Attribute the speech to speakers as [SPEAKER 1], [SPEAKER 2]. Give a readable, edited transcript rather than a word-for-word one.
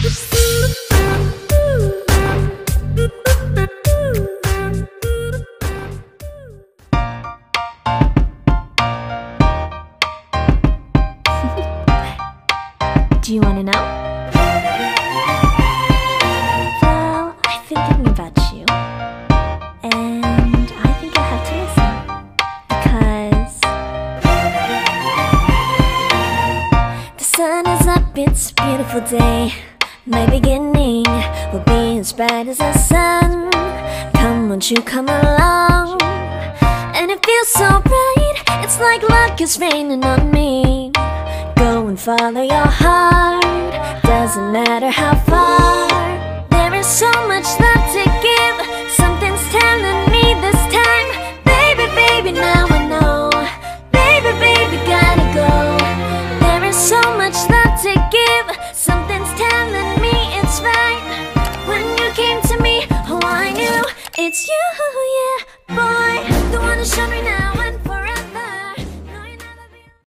[SPEAKER 1] Do you want to know? Well, I've been thinking about you, and I think you'll have to listen, because the sun is up, it's a beautiful day. My beginning will be as bright as the sun. Come, won't you come along? And it feels so bright, it's like luck is raining on me. Go and follow your heart, doesn't matter how far. There is so much love to give, something's telling me this time. Baby, baby, now I know. Baby, baby, gotta go. There is so much love to give, something's telling me it's right. When you came to me, oh I knew it's you, yeah, boy. The one who's showing